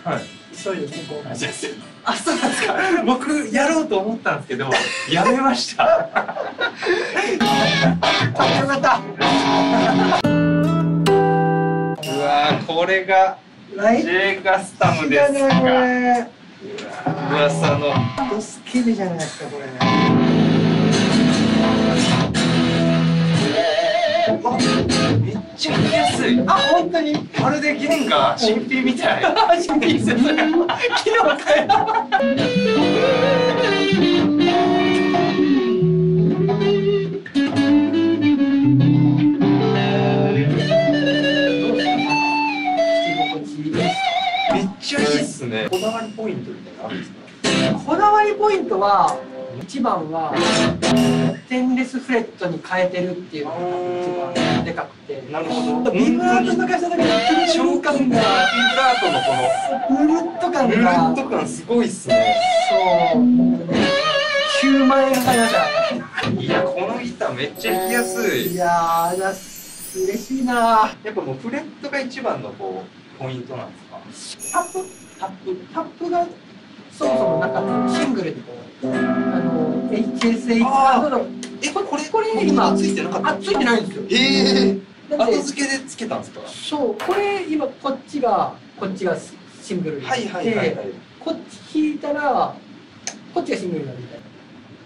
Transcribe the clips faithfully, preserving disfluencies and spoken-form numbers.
はい。 急いで原稿を書いて。 あ、そうなんですか。僕やろうと思ったんですけど、やめました。 よかった。 うわー、これが J カスタムですか。 これ噂のドスケベじゃないですかこれ。 めっちゃ弾きやすい。 あ、本当にまるで弦が新品みたい。 新品ですよそれ。昨日買えた。 めっちゃいいっすね。こだわりポイントみたいなのあるんですか？ こだわりポイントは一番はステンレスフレットに変えてるっていうのが一番でかくて。 なるほど。 ビブラートとかした時の超感がビブラートのこぬるっとの感ぬるっがと感すごいっすね。 そうきゅうまんえんかかりましたね。 いや、このギターめっちゃ弾きやすい。 いやー、だ嬉しいな。 やっぱもうフレットが一番のこうポイントなんですか？ タップタップタップがそもそもなかったシングルでこうあの エイチエスエイチあーのえ、これこれこれ今ついてなかった？ あついてないんですよ。 へえ。 なんで後付けでつけたんですか？ そうこれ今こっちがこっちがシングルになってはいはいはいはい。 こっち弾いたらこっちがシングルになるみたいな。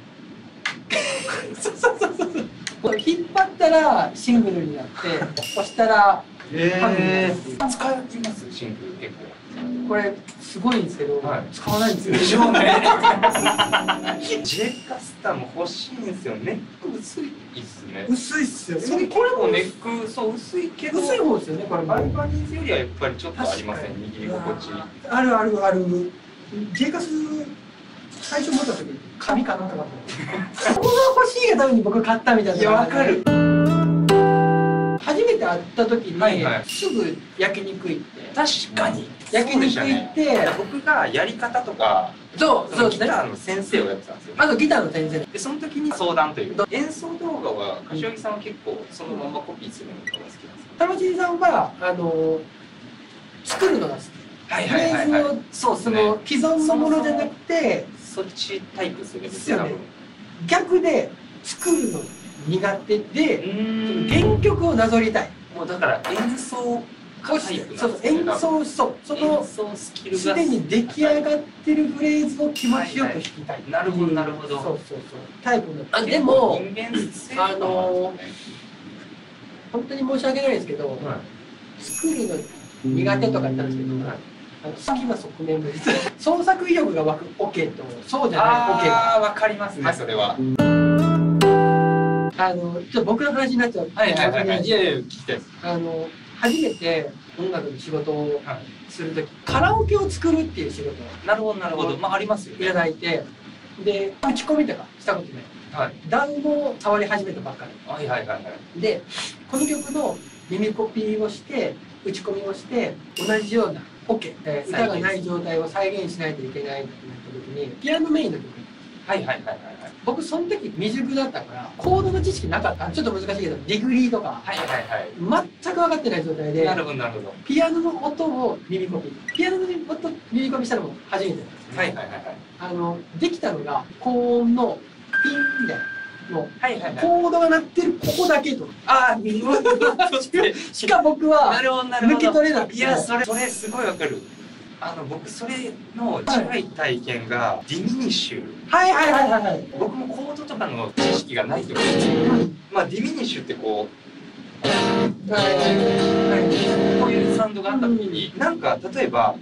そうそうそうそう。これ引っ張ったらシングルになって押したらへえ。使いますシングル結構。 これすごいんですけど、 はい使わないんですよ。 でしょうね。J カスタム欲しいんですよ。ネック薄いっすね。 薄いっすよ。 それこれもネックそう薄いけど。 薄い方ですよねこれも。 アルバニーズよりはやっぱりちょっとありません。握り心地。 あるあるある。J カス最初持った時紙かなと思ったこれが欲しいがために僕買ったみたいな。 いやわかる。 初めて会った時に、 はいはい、 すぐ焼肉行って確かに焼肉行って、ね、 僕がやり方とかそうそうですね、 ギターの先生をやってたんですよ。 あとギターの先生でその時に相談というか演奏動画は柏木さんは結構そのままコピーするのが好きなんですか？ 玉尻さんはあの作るのが好き。 はいはいはいはい。 そうその既存のものじゃなくてそっちタイプするんですよね。 逆で作るの苦手で原曲をなぞりたい。 もうだから演奏タイプそうそう演奏そうそのすでに出来上がってるフレーズを気持ちよく弾きたい。 なるほどなるほど。 そうそうそうタイプの。あでもあの本当に申し訳ないですけど、作るの苦手とか言ったんですけど、あの好きな側面も実は創作意欲が湧くオケとそうじゃないオケが。 ああわかりますねそれは。 あのちょっと僕の話になっちゃう。 はいはいはいはい。いやいや聞きたいです。 あの初めて音楽の仕事をするとき、カラオケを作るっていう仕事をなるほどなるほど。まあありますよね。 いただいて、で打ち込みとかしたことない。はい。ダウンを触り始めたばっかり。 はいはいはいはい。でこの曲の耳コピーをして打ち込みをして同じようなオケ、えー、歌がない状態を再現しないといけないってなった時にピアノメインの曲。はいはいはいはい。僕その時未熟だったからコードの知識なかった。ちょっと難しいけどディグリーとかはいはいはい全く分かってない状態で、なるほどなるほど、ピアノの音を耳コピーピアノの音耳コピーしたのも初めてなんです。はいはいはいはい。あのできたのが高音のピンみたいなのコードが鳴ってるここだけと。ああしか僕は抜け取れなくて。 いやそれそれすごいわかる。あの僕それの近い体験がディミニッシュ。 はいはいはいはいはい。 僕もコードとかの知識がないときに、まあディミニッシュってこうこういうサウンドがあったときに、なんか例えば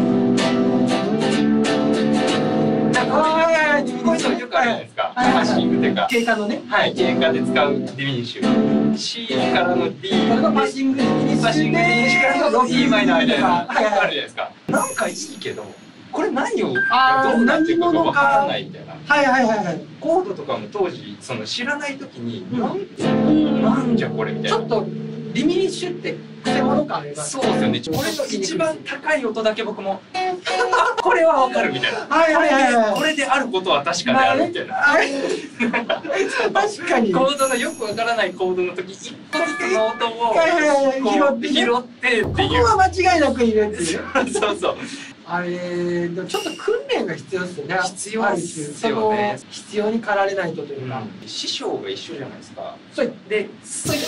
こういうのよくあるじゃないですか。マシングっていうか。 経過のね。 はい。経過で使うディミニッシュ。C からの D。 これがパッシングディミニッシュ。パッシングディミニッシュからの E マイナーみたいな。あるじゃないですか。なんかいいけど、これ何をどうなっていくかわからないみたいな。 はいはいはいはい。 コードとかも当時その知らないときに、なんなんじゃこれみたいな。 ちょっとディミニッシュって癖物感あります。 そうですよね。これの一番高い音だけ僕もこれはわかるみたいな。はいはいはい。これであることは確かであるみたいな。 確かに。 コードのよくわからないコードの時、一個ずつの音を拾って拾ってっていう。 ここは間違いなくいるっていう。 そうそう。 あれでもちょっと訓練が必要ですよね。 必要ですよね。 必要に駆られないとというか、 うん、師匠が一緒じゃないですか。 そうでそう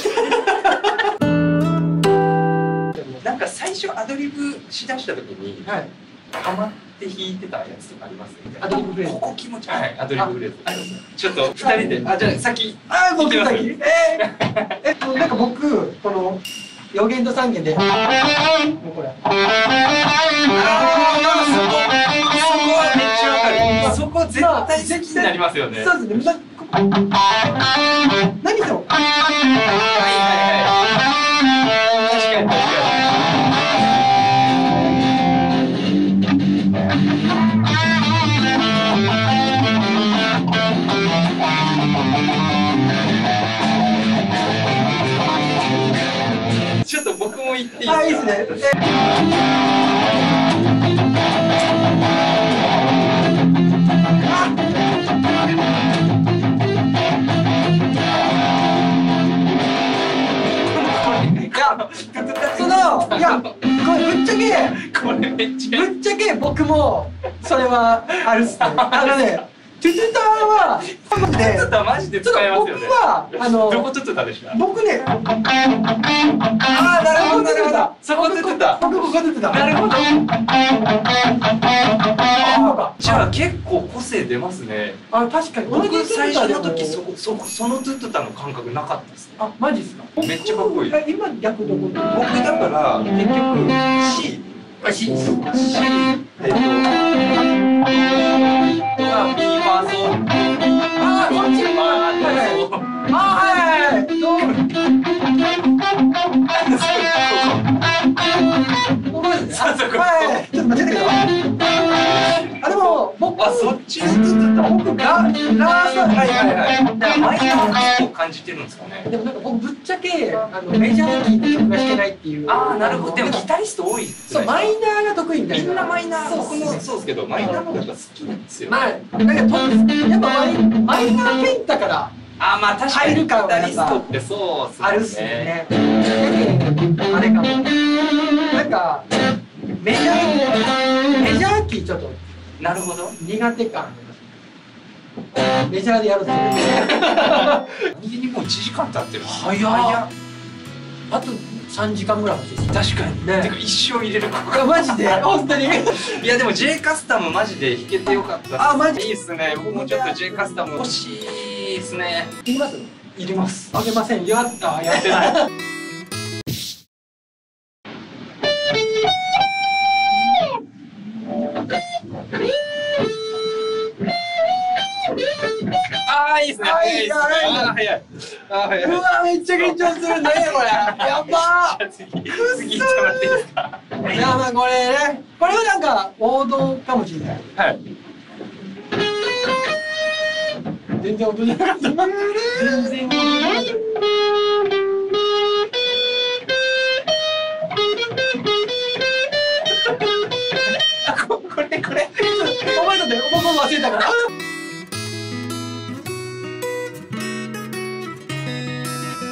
なんか最初アドリブしだした時に、はい、ハマって弾いてたやつとかあります？ アドリブフレーズ。 ここ気持ちはい、アドリブフレーズ。ちょっと二人で、あ、じゃあ先。 あ、僕先。ええ。えっとなんか僕この四弦と三弦で、もうこれ。ああ、そこ、そこはめっちゃわかる。そこ絶対好きになりますよね。 そうですね。何と？はいはいはい。確かに確かに。ちょっと僕も言っていいですか？ あ、いいですね。そのいやこれぶっちゃけこれめっちゃぶっちゃけ僕もそれはあるっすね。あのね。トゥトゥタはトゥトゥタマジで使えますよね。 僕はあのどこトゥトゥタでした？ 僕ね。ああ、なるほどなるほど。そこトゥトゥタ。 僕ここトゥトゥタ。 なるほど。じゃあ結構個性出ますね。 あ、確かに。 僕最初の時そこそこそのトゥトゥタの感覚なかったですね。 あ、マジですか？ めっちゃかっこいい。 今逆どこ？僕だから結局 C。 あ、C。 C。えっと。が B ファーソ。 ああ、こっち。ああ、はいはいはい。どう？ここですね。はい。ちょっと待ってください。あ、でも僕あ、そっち僕ララーサはいはいはい。 だからマイナーを感じてるんですかね。 でもなんか僕ぶっちゃけあのメジャーキーの曲が弾けないっていう。 ああ、なるほど。でもギタリスト多い。 そう、マイナーが得意みたいな。 みんなマイナー。僕もそうですけど、マイナーの方が好きなんですよ。 まあ、なんかとやっぱマイマイナーペンタから。 あ、まあ確かにギタリストってそうあるっすね。あれかも。なんかメジャーメジャーキーちょっとなるほど苦手感あります。メジャーでやると。 何気にもういちじかん経ってる。早っ。 あとさんじかんぐらい欲しいです。 確かにね。てか一生入れるか。 マジで本当に。いやでも J カスタムマジで弾けてよかった。 あ、マジいいっすね。僕もちょっと J カスタム欲しいですね。 いります？ いります。 あげません。やったやってない。 ああ、いいですね。 早いああ、早い。ああ、早い。 うわ、めっちゃ緊張する。何やこれ。やばー。 次、次行ってもらっていいですか。 いや、まあ、これね。これはなんか王道かもしれない。 はい。 全然音じゃなかった。全然音じゃなかった。